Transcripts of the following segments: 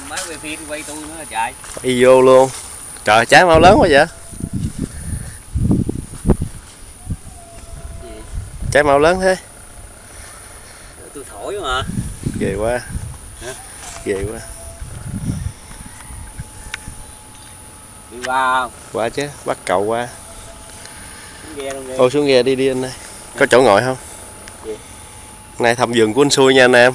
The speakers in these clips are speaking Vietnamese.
Mới quay phim quay tôi nữa trời. Đi vô luôn. Trời trái mau lớn quá vậy. Gì? Trái mau lớn thế. Tôi thổi mà. Ghê quá. Hả? Ghê quá. Đi qua không? Quá chứ, bắt cậu qua. Ghe luôn đi. Ô xuống ghe đi anh ơi. Có chỗ ngồi không? Gì? Nay thăm vườn của anh Xui nha anh em.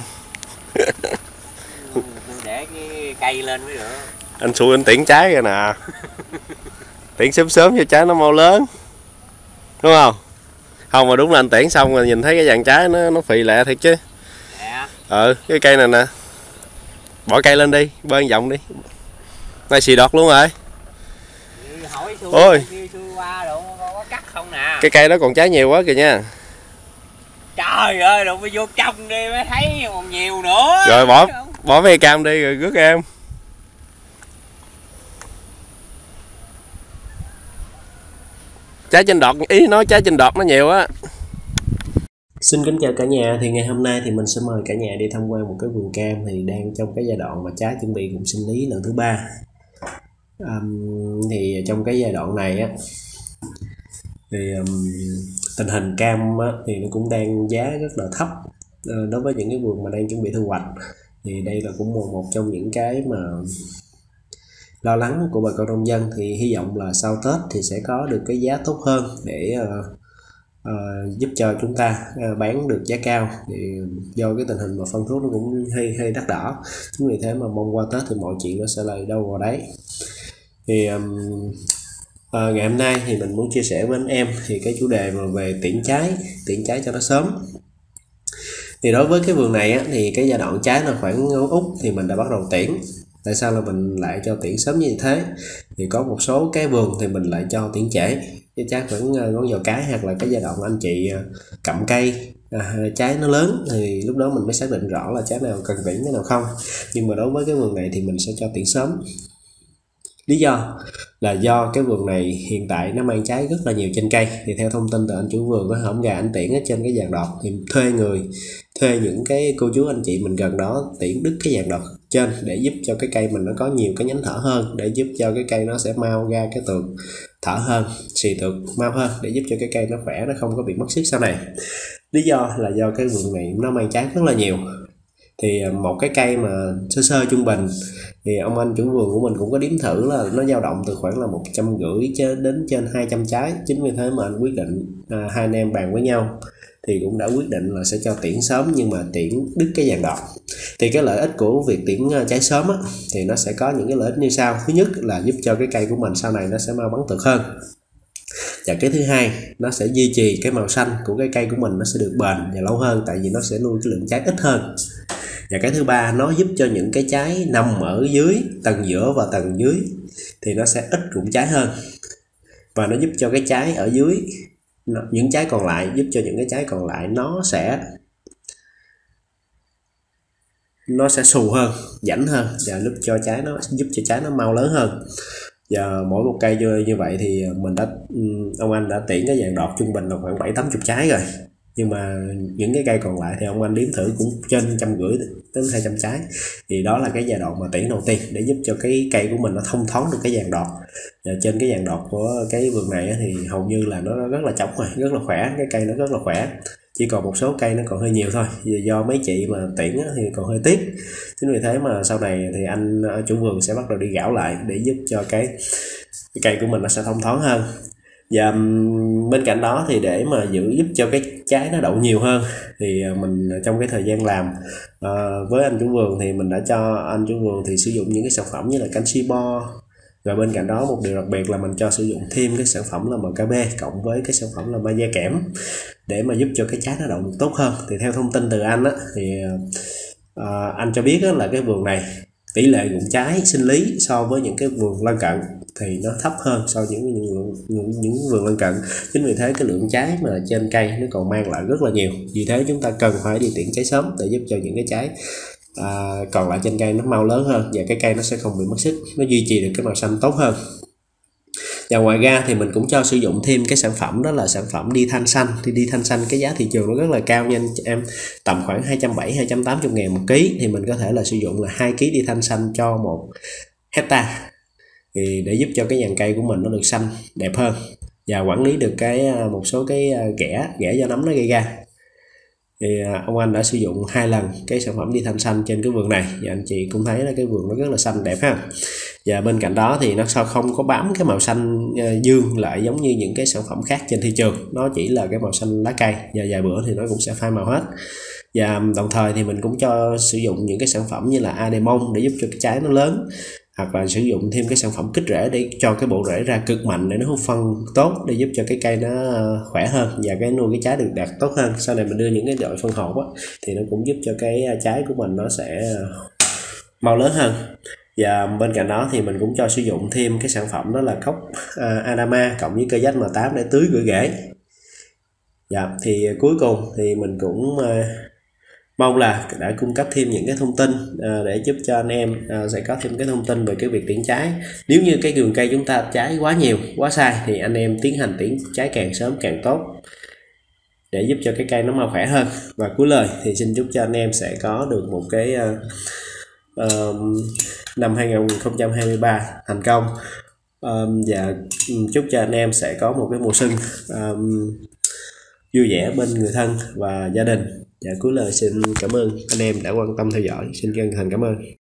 Để cái cây lên mới được. Anh Xui anh tiễn trái rồi nè. Tiễn sớm sớm cho trái nó mau lớn. Đúng không? Không mà đúng là anh tiễn xong rồi nhìn thấy cái dàn trái nó phì lẹ thiệt chứ. Dạ. Cái cây này nè. Bỏ cây lên đi, bơi vòng đi. Này xì đọt luôn rồi. Hỏi Xui, ôi Xui qua đâu có cắt không nè. Cái cây đó còn trái nhiều quá kìa nha. Trời ơi, đụng phải vô trong đi mới thấy còn nhiều nữa. Rồi bỏ mấy cam đi rồi rước em. Trái trên đọt, ý nói trái trên đọt nó nhiều á. Xin kính chào cả nhà, thì ngày hôm nay thì mình sẽ mời cả nhà đi tham quan một cái vườn cam thì đang trong cái giai đoạn mà trái chuẩn bị cũng sinh lý lần thứ 3. Thì trong cái giai đoạn này á thì tình hình cam á, thì nó cũng đang giá rất là thấp đối với những cái vườn mà đang chuẩn bị thu hoạch. Thì đây là cũng một trong những cái mà lo lắng của bà con nông dân, thì hy vọng là sau Tết thì sẽ có được cái giá tốt hơn để giúp cho chúng ta bán được giá cao. Thì do cái tình hình mà phân thuốc nó cũng hơi đắt đỏ, chính vì thế mà mong qua Tết thì mọi chuyện nó sẽ lại đâu vào đấy. Thì ngày hôm nay thì mình muốn chia sẻ với anh em thì cái chủ đề mà về tiễn trái cho nó sớm. Thì đối với cái vườn này á, thì cái giai đoạn trái là khoảng út thì mình đã bắt đầu tiễn. Tại sao là mình lại cho tiễn sớm như thế? Thì có một số cái vườn thì mình lại cho tiễn trễ, cái trái khoảng ngón giò cái, hoặc là cái giai đoạn anh chị cặm cây trái nó lớn thì lúc đó mình mới xác định rõ là trái nào cần tiễn cái nào không. Nhưng mà đối với cái vườn này thì mình sẽ cho tiễn sớm. Lý do là do cái vườn này hiện tại nó mang trái rất là nhiều trên cây. Thì theo thông tin từ anh chủ vườn có hổm gà anh tiễn ở trên cái dàn đọt thì thuê những cái cô chú anh chị mình gần đó tiễn đứt cái dàn đọt trên để giúp cho cái cây mình nó có nhiều cái nhánh thở hơn, để giúp cho cái cây nó sẽ mau ra cái tược thở hơn, xì tược mau hơn, để giúp cho cái cây nó khỏe, nó không có bị mất sức sau này. Lý do là do cái vườn này nó mang trái rất là nhiều. Thì một cái cây mà sơ trung bình thì ông anh chủ vườn của mình cũng có đếm thử là nó dao động từ khoảng là 150 đến trên 200 trái. Chính vì thế mà anh quyết định hai anh em bàn với nhau thì cũng đã quyết định là sẽ cho tiễn sớm, nhưng mà tiễn đứt cái dàn đọt. Thì cái lợi ích của việc tiễn trái sớm á, thì nó sẽ có những cái lợi ích như sau. Thứ nhất là giúp cho cái cây của mình sau này nó sẽ mau bắn tược hơn. Và cái thứ hai, nó sẽ duy trì cái màu xanh của cái cây của mình nó sẽ được bền và lâu hơn, tại vì nó sẽ nuôi cái lượng trái ít hơn. Và cái thứ ba, nó giúp cho những cái trái nằm ở dưới tầng giữa và tầng dưới thì nó sẽ ít rụng trái hơn, và nó giúp cho cái trái ở dưới, những trái còn lại, giúp cho những cái trái còn lại nó sẽ xù hơn, rảnh hơn, và giúp cho trái nó mau lớn hơn. Và mỗi một cây như vậy thì ông anh đã tiễn cái dàn đọt trung bình là khoảng 7-80 trái rồi. Nhưng mà những cái cây còn lại thì ông anh đếm thử cũng trên 150 đến 200 trái. Thì đó là cái giai đoạn mà tiễn đầu tiên để giúp cho cái cây của mình nó thông thoáng được cái dàn đọt. Và trên cái dàn đọt của cái vườn này thì hầu như là nó rất là trống rồi, rất là khỏe, cái cây nó rất là khỏe. Chỉ còn một số cây nó còn hơi nhiều thôi, do mấy chị mà tiễn thì còn hơi tiếc. Chính vì thế mà sau này thì anh chủ vườn sẽ bắt đầu đi gạo lại để giúp cho cái cây của mình nó sẽ thông thoáng hơn. Và bên cạnh đó thì để mà giúp cho cái trái nó đậu nhiều hơn thì mình trong cái thời gian làm với anh chủ vườn thì mình đã cho anh chủ vườn thì sử dụng những cái sản phẩm như là canxi bo. Và bên cạnh đó một điều đặc biệt là mình cho sử dụng thêm cái sản phẩm là MKB cộng với cái sản phẩm là magie kẽm để mà giúp cho cái trái nó đậu được tốt hơn. Thì theo thông tin từ anh á, thì anh cho biết là cái vườn này tỷ lệ rụng trái sinh lý so với những cái vườn lân cận thì nó thấp hơn so với những vườn lân cận. Chính vì thế cái lượng trái mà trên cây nó còn mang lại rất là nhiều. Vì thế chúng ta cần phải đi tiễn trái sớm để giúp cho những cái trái còn lại trên cây nó mau lớn hơn, và cái cây nó sẽ không bị mất sức, nó duy trì được cái màu xanh tốt hơn. Và ngoài ra thì mình cũng cho sử dụng thêm cái sản phẩm đó là sản phẩm đi than xanh. Thì đi than xanh cái giá thị trường nó rất là cao nha anh chị em, tầm khoảng 270-280 ngàn một ký, thì mình có thể là sử dụng là 2 ký đi than xanh cho 1 hecta, thì để giúp cho cái dàn cây của mình nó được xanh đẹp hơn và quản lý được một số cái ghẻ do nấm nó gây ra. Thì ông anh đã sử dụng 2 lần cái sản phẩm đi than xanh trên cái vườn này, và anh chị cũng thấy là cái vườn nó rất là xanh đẹp ha. Và bên cạnh đó thì nó sao không có bám cái màu xanh dương lại giống như những cái sản phẩm khác trên thị trường, nó chỉ là cái màu xanh lá cây, và vài bữa thì nó cũng sẽ phai màu hết. Và đồng thời thì mình cũng cho sử dụng những cái sản phẩm như là Ademon để giúp cho cái trái nó lớn, hoặc là sử dụng thêm cái sản phẩm kích rễ để cho cái bộ rễ ra cực mạnh để nó hút phân tốt, để giúp cho cái cây nó khỏe hơn và cái nuôi cái trái được đạt tốt hơn. Sau này mình đưa những cái loại phân hộp á, thì nó cũng giúp cho cái trái của mình nó sẽ mau lớn hơn. Và bên cạnh đó thì mình cũng cho sử dụng thêm cái sản phẩm đó là cốc Adama cộng với cơ giác M8 để tưới gửi rễ. Dạ, thì cuối cùng thì mình cũng mong là đã cung cấp thêm những cái thông tin để giúp cho anh em sẽ có thêm cái thông tin về cái việc tiễn trái. Nếu như cái vườn cây chúng ta trái quá nhiều, quá sai thì anh em tiến hành tiễn trái càng sớm càng tốt, để giúp cho cái cây nó mau khỏe hơn. Và cuối lời thì xin chúc cho anh em sẽ có được một cái năm 2023 thành công, và chúc cho anh em sẽ có một cái mùa xuân vui vẻ bên người thân và gia đình. Và cuối lời xin cảm ơn anh em đã quan tâm theo dõi, xin chân thành cảm ơn.